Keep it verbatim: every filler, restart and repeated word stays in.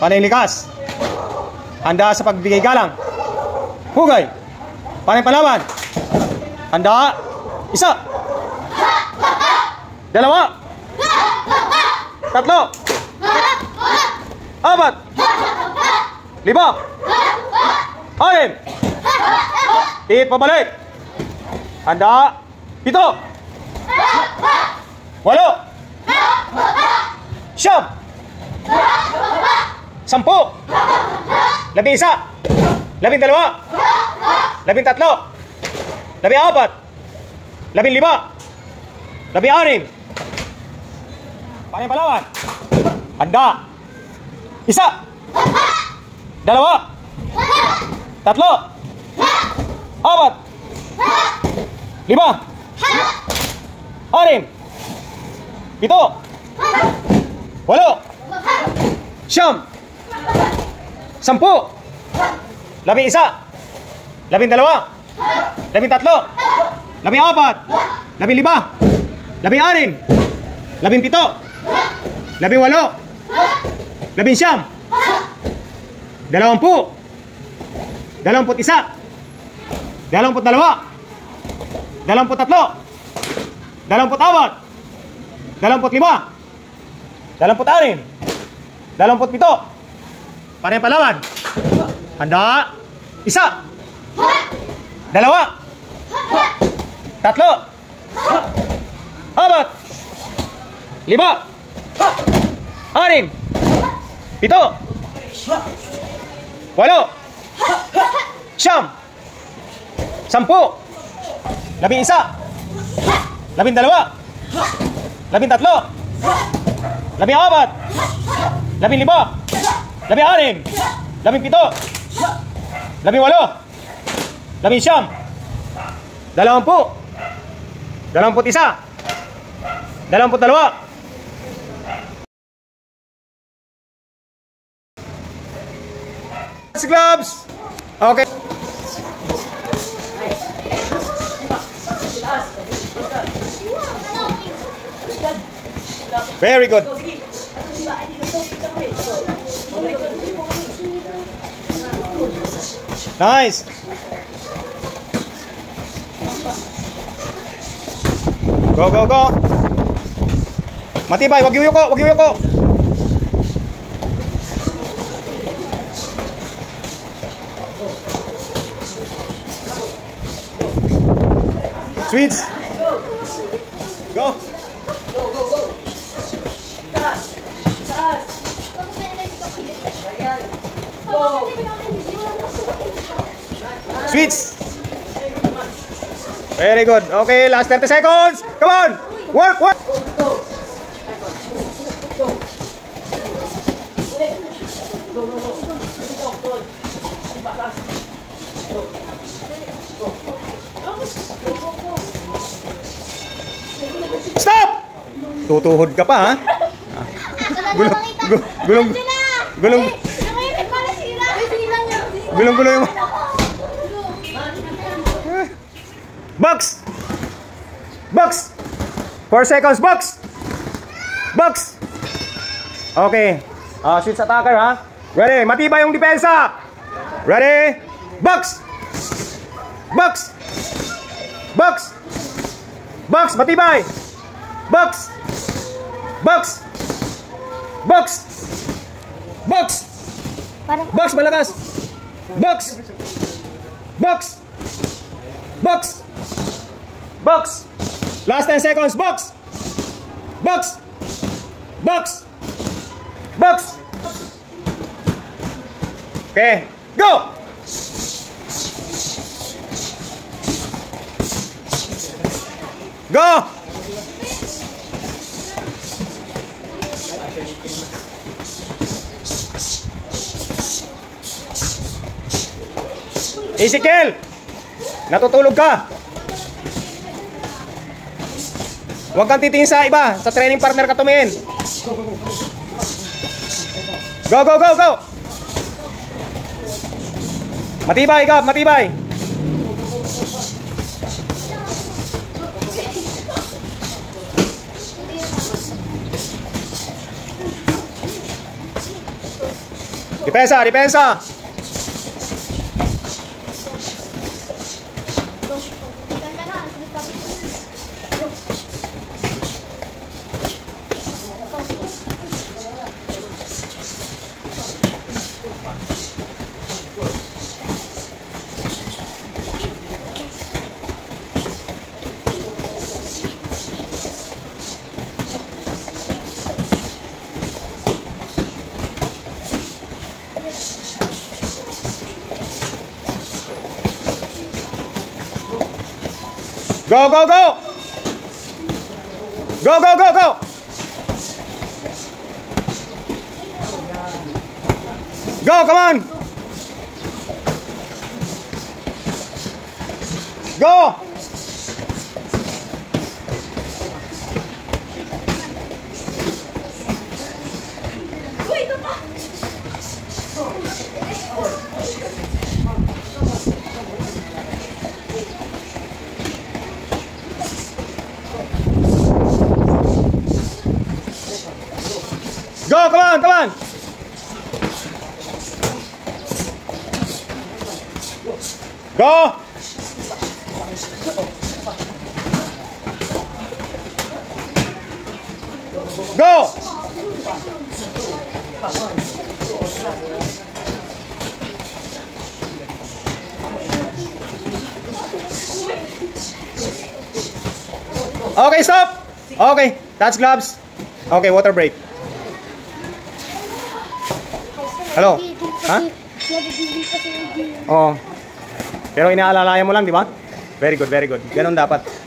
Panay likas. Handa sa pagbigay galang. Hugay. Panay palaban. Handa. Isa. Dalawa. Tatlo. Apat. Lima. Anim. Tit pabalik. Handa. Pito. Walo. Siyam. Sampu. Labing isa. Labing dalawa. Labing tatlo. Labing apat. Labing lima. Labing anim. Panay palawan. Handa. Isa. Dalawa. Tatlo. Apat. Lima. Anim. Pito. Walo. Siyam. Sampu. Labing isa. Labing dalawa. Labing tatlo. Labing apat. Labing lima. Labing anim. Labing pito. Labing walo. Labing siyam. Dalawampu. Dalawamput isa. Dalawamput dalawa. Dalawamput tatlo. Dalawamput apat. Dalawamput lima. Dalawamput anim. Dalawamput pito. Panay palawan. Handa. Isa. Dalawa. Tatlo. Apat. Lima. Anim. Pito. Walo. Siyam. Sampu. Labing isa. Labing dalawa. Labing tatlo. Labing apat. Labing lima. Labing anim. Labing pito. Labing walo. Labing siyam. Dalawampu. Dalawamput isa. Dalawamput dalawa. Gloves. Okay. Very good. Nice. Go, go, go. Matibay, wag yuyuko, wag yuyuko. Sweets. Go. Sweets. Very good. Okay, last thirty seconds. Come on. Work, work. Stop! Tutuhod ka pa, ha? Gulong, gulong, gulong, gulong, gulong yung... Box! Box! four seconds, box! Box! Okay. Uh, switch attacker, ha? Ready? Matibay yung depensa! Ready? Box! Box! Box! Box! Matibay! Box! Box! Box! Box! Box! Malakas! Box! Box! Box! Box! Last ten seconds! Box! Box! Box! Box! Okay, go! Go! Ezekiel! Natutulog ka! Huwag kang titingin sa iba. Sa training partner ka tumingin. Go, go, go, go! Matibay, Gab, matibay! Depensa, depensa. Go, go, go! Go, go, go, go! Go, come on! Go! Go, come on, come on. Go. Go. Okay, stop. Okay, that's gloves. Okay, water break. Hello? Ha? Oo. Pero inaalalayan mo lang, di ba? Very good, very good. Ganun dapat.